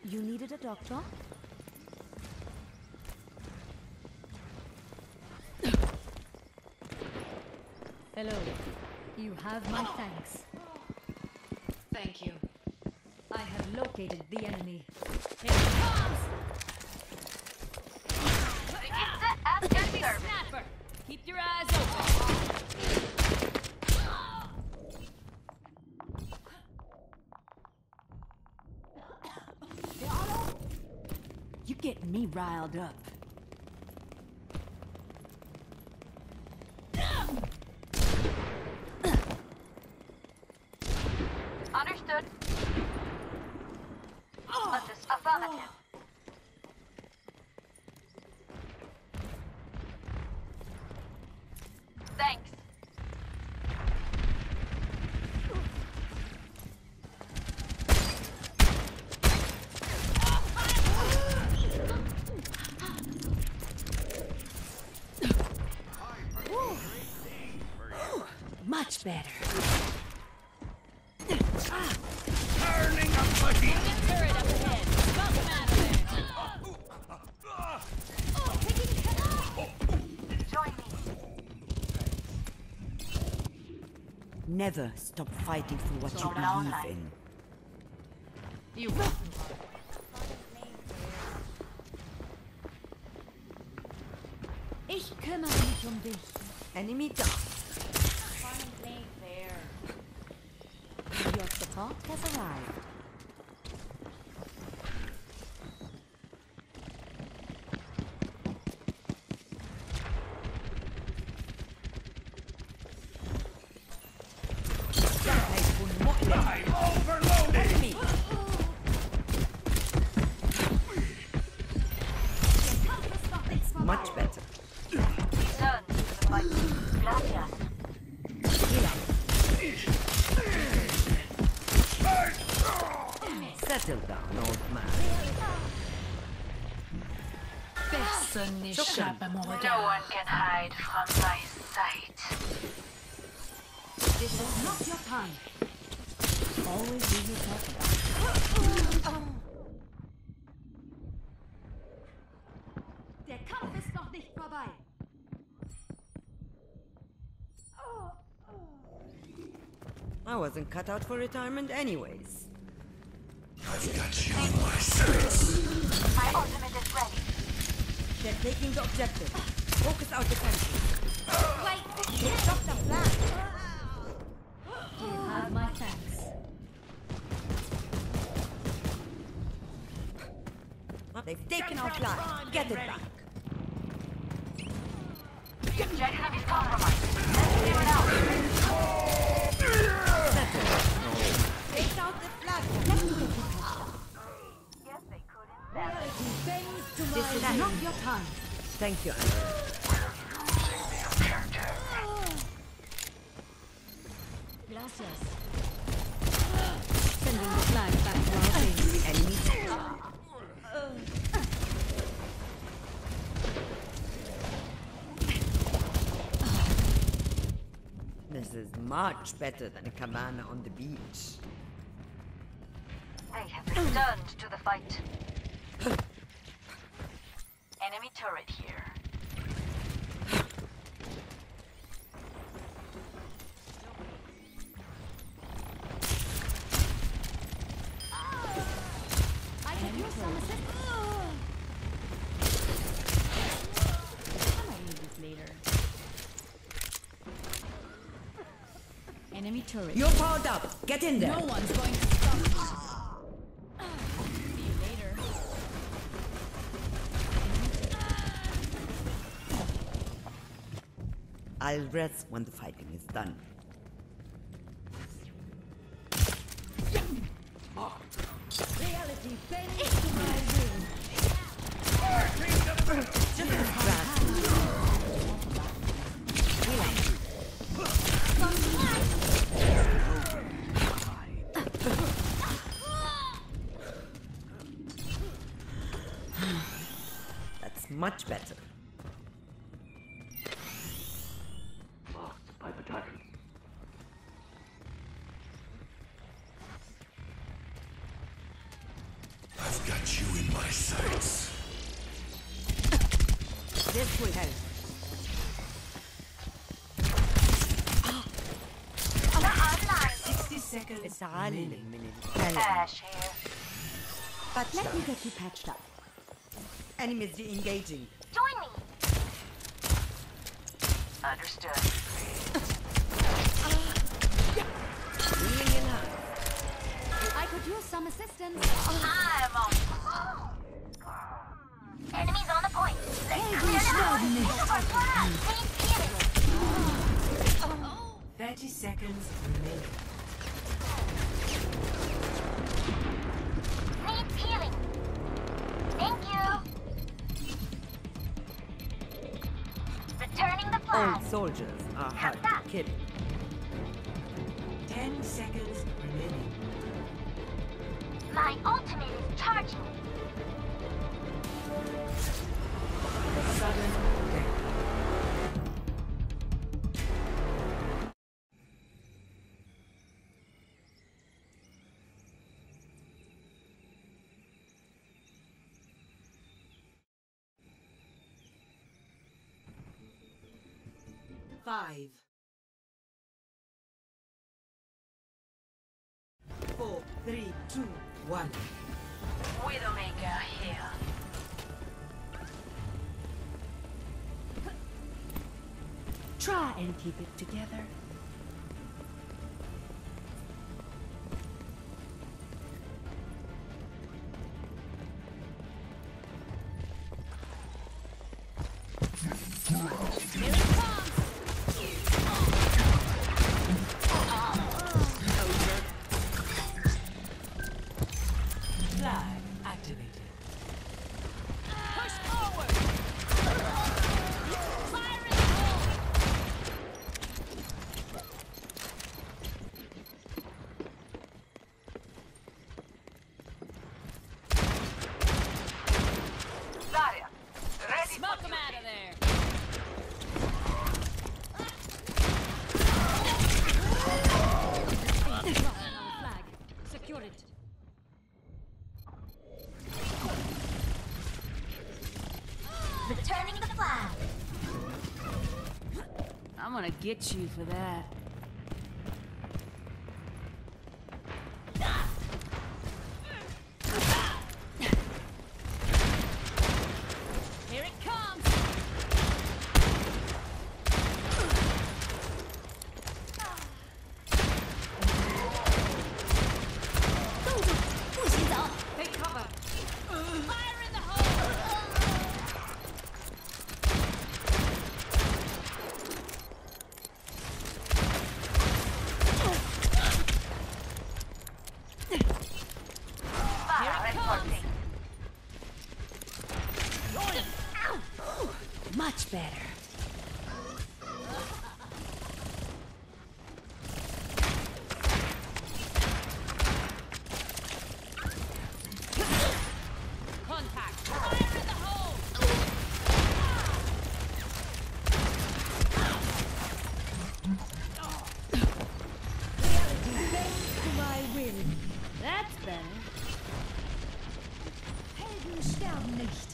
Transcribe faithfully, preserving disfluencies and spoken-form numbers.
You needed a doctor? Hello. You have my thanks. Thank you. I have located the enemy. Here it comes! Enemy snapper! Keep your eyes open! You get me riled up. Understood. Affirmative. Thanks. Much better. Turning a buddy! Turret up ahead. Welcome out of there. Join me. Never stop fighting for what you believe in. You. Ich kümmere mich um dich. Enemy down. Your support has arrived. I'm overloaded! Me. Much better. Return to the fight. Gracias. Settle down, old man. Personne n'échappe à mon No regard. one can hide from my sight. This is not your time. Always do yourself about. Der Kampf ist noch nicht vorbei. I wasn't cut out for retirement anyways. I've got you in my sights. My ultimate is ready. They're taking the objective. Focus out the country. Wait! They dropped the flag. You have my thanks. They've taken our flag. Get it back. The objective is compromised. Let's clear it out. Take out the flag. Yes, they could instead. Bends to This my is will. not Not your time. Thank you, Andrew. Gracias. Sending the flag back to our base. Enemy. This is much better than a cabana on the beach. They have returned to the fight. Enemy turret here. I could use some assistance. I might need this later. Enemy turret. You're powered up. Get in there. No one's going to stop me. See you later. I'll rest when the fighting is done. Reality bends to my will. Just grasp. That's much better. Lost by the Titan. I've got my sights. This will help. sixty seconds remaining. Ash here. Let me get you patched up. Enemies re-engaging. Join me. Understood. Healing in hand. I could use some assistance. I'm on. Enemies on the point. Let's clear them out. Keep healing. thirty seconds remaining. Need healing. Thank you. Returning the flag. Old soldiers are hard to kill. ten seconds remaining. My ultimate is charging. Sudden death. Five. Four, three, two, one. Widowmaker here. Try and keep it together. Flag activated. Push forward! Fire in the Zarya, ready Smoke him out of there! Flag. Secure it. Returning the flag. I'm gonna get you for that. Here it comes! Take cover! Fire in the hole! Fire reporting. Much better. Contact! Fire in the hole! To my will. That's better. Helden sterben nicht.